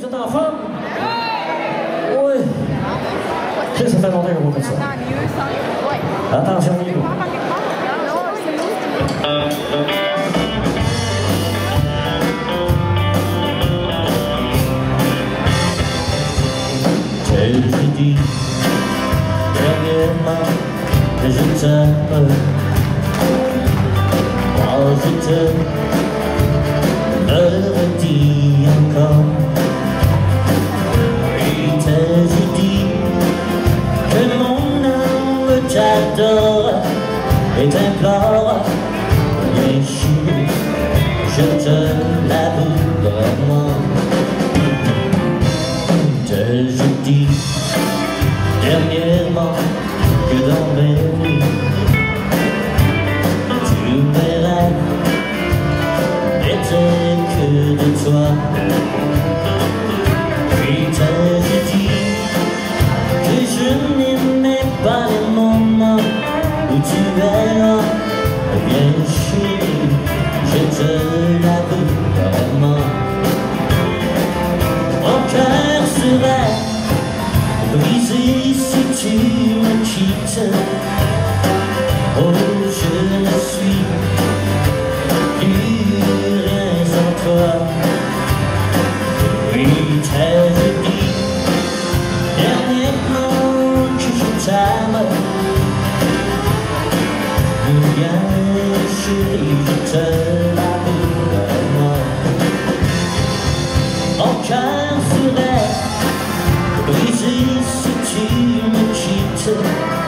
êtes en forme? Oui. Ça fait longtemps qu'on voit comme ça. Attention, on y va. J'ai dit dernièrement que je t'aime. Moi je te le redis encore. Et t'ai dit que mon âme t'adore et t'implore. Bien sûr, je te l'avoue vraiment. Je dis dernièrement que dans mes nuits tous mes rêves n'étaient que de toi. Puis t'ai dit que je n'aimais pas les moments où tu es là. Bien chérie, je te l'avoue vraiment. Mon cœur serait brisé si tu me quittes. Oh, je ne suis plus rien sans toi. Oui, t'ai dit dernièrement que je t'aime. Bien chérie, je te l'avoue vraiment. Mon cœur serait brisé si tu me quittes.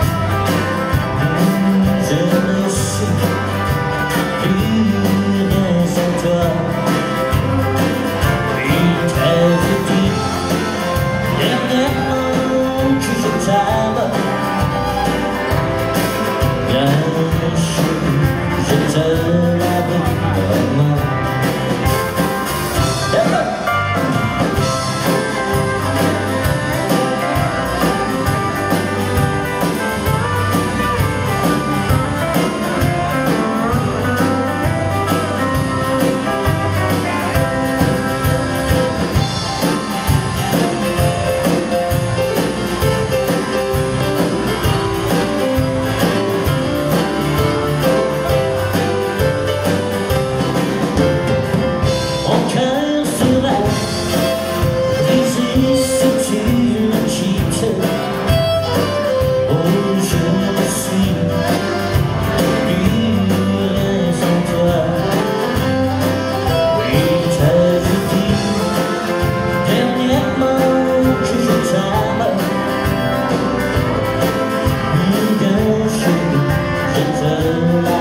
Je ne suis plus rien sans toi. Et t'ai dit dernièrement que je t'aime. Bien chérie, je te l'avoue vraiment. Je te